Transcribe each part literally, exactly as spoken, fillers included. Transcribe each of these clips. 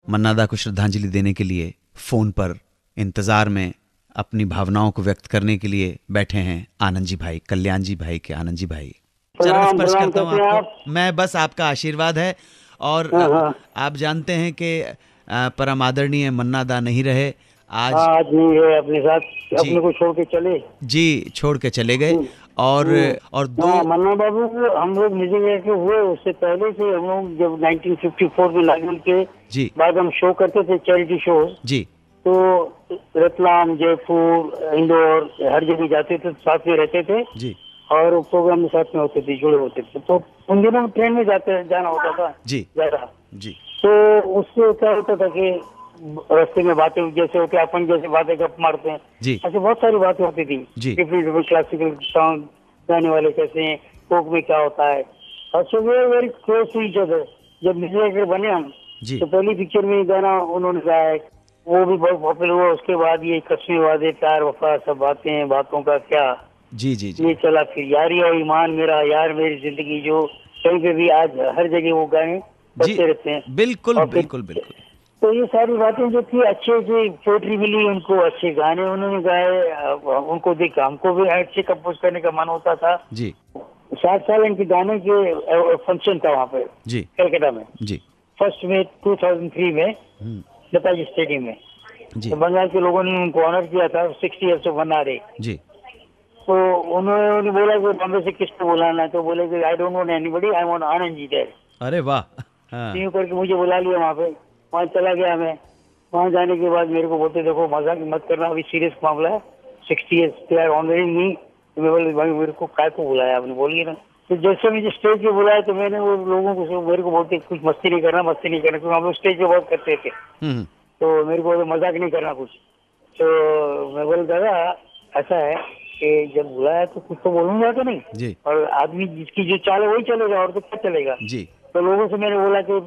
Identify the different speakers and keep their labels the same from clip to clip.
Speaker 1: मन्ना दा को श्रद्धांजलि देने के लिए फ़ोन पर इंतज़ार में अपनी भावनाओं को व्यक्त करने के लिए बैठे हैं आनंद जी भाई, कल्याण जी भाई के आनंद जी भाई। चरण स्पर्श करता हूँ आपको। मैं बस आपका आशीर्वाद है और आप जानते हैं कि परम आदरणीय मन्ना दा नहीं रहे, आज
Speaker 2: आज नहीं है अपने साथ, अपने को छोड़ के चले
Speaker 1: जी, छोड़ के चले गए। और और दो
Speaker 2: मन्ना बाबू को हम लोग म्यूजिक के हुए उससे पहले से हम लोग जब नाइनटीन फिफ्टी फोर में लागू के
Speaker 1: जी
Speaker 2: बाद हम शो करते थे, चैरिटी शो
Speaker 1: जी,
Speaker 2: तो रतलाम, जयपुर, इंदौर हर जगह जाते थे, साथ में रहते थे
Speaker 1: जी,
Speaker 2: और प्रोग्राम में साथ में होते थे, जुड़े होते थे। तो उन दिनों में ट्रेन में जाते जाना होता था
Speaker 1: जी
Speaker 2: ज्यादा
Speaker 1: जी।
Speaker 2: तो उससे क्या होता था कि रास्ते में बातें जैसे होते अपन जैसे बातें गप मारते हैं
Speaker 1: जी,
Speaker 2: ऐसे बहुत सारी बातें होती थी। डिफरेंट डिफरेंट क्लासिकल सॉन्ग गाने वाले कैसे हैं, फोक में क्या होता है, और so we very close to each other. जब म्यूजिक बने हम तो पहली पिक्चर में गाना उन्होंने गाया, वो भी बहुत पॉपुलर हुआ। उसके बाद ये कस्मे वादे, प्यार वफा, सब बातें, बातों का क्या
Speaker 1: जी जी जी,
Speaker 2: ये चला। फिर यारी और ईमान, मेरा यार मेरी जिंदगी, जो कहीं पे भी आज हर जगह वो गाने बजते रहते हैं।
Speaker 1: बिल्कुल बिल्कुल बिल्कुल।
Speaker 2: तो ये सारी बातें जो थी, अच्छे अच्छे पोएट्री मिली उनको, अच्छे गाने उन्होंने गाए, उनको देख हमको भी अच्छे कंपोज करने का मन होता था
Speaker 1: जी।
Speaker 2: सात साल इनके गाने के फंक्शन था वहाँ पे
Speaker 1: जी
Speaker 2: कलकत्ता में
Speaker 1: जी,
Speaker 2: फर्स्ट में टू थाउजेंड थ्री में नेताजी स्टेडियम में
Speaker 1: जी।
Speaker 2: तो बंगाल के लोगों ने उनको ऑनर किया था, सिक्सटी ईयर्स ऑफ बना रहे
Speaker 1: जी।
Speaker 2: तो उन्होंने बोला कि बॉम्बे से किसको बुलाना है, तो बोले कि I don't want anybody, I want Anand ji there.
Speaker 1: अरे वाह, हाँ।
Speaker 2: यूं करके मुझे बुला लिया वहाँ पे, वहाँ चला गया मैं। वहाँ जाने के बाद मेरे को बोलते देखो मजाक मत करना, अभी सीरियस मामला है, sixty years they are honouring me. तो मैं बोले भाई मेरे को काय को बुलाया आपने, बोलिए ना। तो जैसे मुझे स्टेज पे बुलाया तो मैंने वो लोगों को मेरे को बोलते कुछ मस्ती नहीं करना, मस्ती नहीं करना, क्योंकि हम लोग स्टेज पे बहुत करते थे तो मेरे को मजाक नहीं करना कुछ। तो मैं बोल दादा ऐसा है कि जब बुलाया तो कुछ तो बोलूंगा तो नहीं
Speaker 1: जी,
Speaker 2: और आदमी जिसकी जो चाल है वही चलेगा, और तो क्या चलेगा
Speaker 1: जी।
Speaker 2: तो लोगों से मैंने बोला कि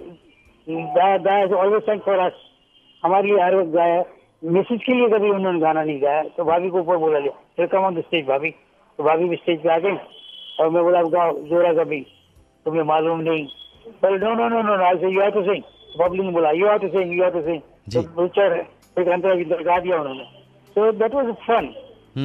Speaker 2: ऑलवेज थैंक फॉर अस, हमारे लिए हर वक्त गाया, मैसेज के लिए कभी उन्होंने गाना नहीं गाया। तो भाभी को ऊपर बोला लिया, फिर कम ऑन द स्टेज भाभी। तो भाभी भी स्टेज पे आ गई और मैं बोला गाओ जोरा कभी, तुम्हें मालूम नहीं। बोले no no no no, I you have to sing. Public ने बोला you have to sing, you have to sing. तो पिक्चर एक घंटे की गा दिया उन्होंने। So that was fun.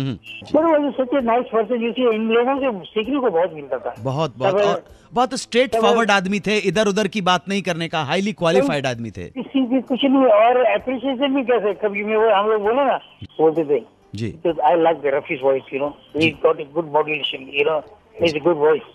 Speaker 2: But such a nice person, you see, इन लोगों से सीखने को बहुत मिलता था।
Speaker 1: बहुत बहुत और बहुत स्ट्रेट फॉरवर्ड आदमी थे, इधर उधर की बात नहीं करने का, हाईली क्वालिफाइड आदमी थे।
Speaker 2: किसी भी कुछ नहीं, और अप्रिशिएशन भी कैसे कभी में वो हम लोग बोले ना बोलते थे
Speaker 1: जी,
Speaker 2: I like the Rafi's voice, you know, he got a good modulation, you know, he is a good voice,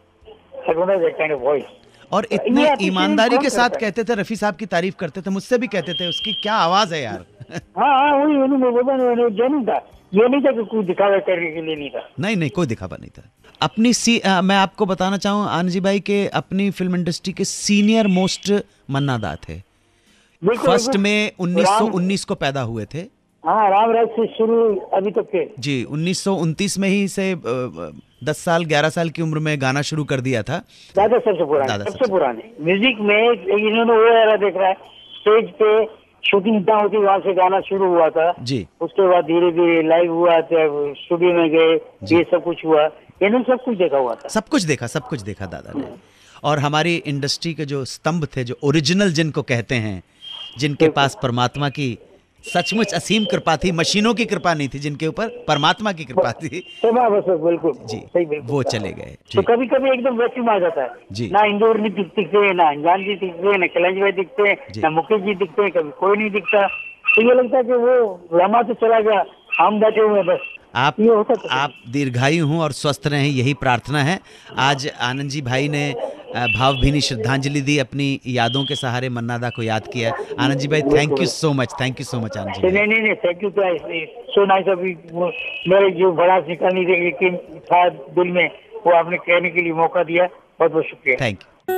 Speaker 2: I don't have that kind of voice.
Speaker 1: और इतने ईमानदारी के साथ कहते थे, रफी साहब की तारीफ करते थे, मुझसे भी कहते थे उसकी क्या आवाज है यार।
Speaker 2: हाँ हाँ वही वही मैं बोलता हूँ, जो नहीं था, ये नहीं था कि कोई दिखावा करने के लिए नहीं था।
Speaker 1: नहीं नहीं, कोई दिखावा नहीं था। अपनी सी आ, मैं आपको बताना चाहूँ आनंद जी भाई के अपनी फिल्म इंडस्ट्री के सीनियर मोस्ट मन्ना दा थे। फर्स्ट में उन्नीस सौ उन्नीस को पैदा हुए थे।
Speaker 2: हाँ, रामराज से शुरू अभी तक के
Speaker 1: जी, उन्नीस सौ उनतीस में ही से दस साल ग्यारह साल की उम्र में गाना शुरू कर दिया था।
Speaker 2: दादा सबसे पुराने, सबसे पुराने म्यूजिक में इन्होंने वो एरा देख रहा है, स्टेज पे शूटिंग इतना होती वहाँ से गाना शुरू हुआ था
Speaker 1: जी।
Speaker 2: उसके बाद धीरे धीरे लाइव हुआ, स्टूडियो में गए, ये सब कुछ हुआ, इन्होंने सब कुछ देखा हुआ था।
Speaker 1: सब कुछ देखा, सब कुछ देखा दादा ने। और हमारी इंडस्ट्री के जो स्तंभ थे, जो ओरिजिनल जिनको कहते हैं, जिनके पास परमात्मा की सचमुच असीम कृपा थी, मशीनों की कृपा नहीं थी, जिनके ऊपर परमात्मा की कृपा थी,
Speaker 2: बिल्कुल
Speaker 1: जी,
Speaker 2: सही, बिल्कुल
Speaker 1: वो चले गए।
Speaker 2: तो कभी कभी एकदम वैक्यूम आ जाता है
Speaker 1: जी।
Speaker 2: ना इंदौर नहीं दिखते, ना अंजान जी दिखते, ना कैलाश भाई दिखते, ना मुकेश जी दिखते, कभी कोई नहीं दिखता। तो ये लगता है कि वो लम्हा तो चला गया, हम बैठे हुए हैं बस।
Speaker 1: आप आप दीर्घायु हों और स्वस्थ रहें, यही प्रार्थना है। आज आनंद जी भाई ने भावभीनी श्रद्धांजलि दी, अपनी यादों के सहारे मन्ना दा को याद किया। आनंद जी भाई, thank you so much, thank you so much Anand ji.
Speaker 2: नहीं नहीं नहीं, थैंक यू, सो नाइस। अभी मेरे जो बड़ा निकालने के था दिल में, वो आपने कहने के लिए मौका दिया, बहुत बहुत शुक्रिया।
Speaker 1: Thank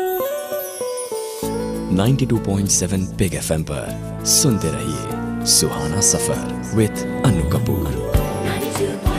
Speaker 1: you.
Speaker 3: Ninety two point seven big FM पर सुनते रहिए सुहाना सफर विद अनु कपूर।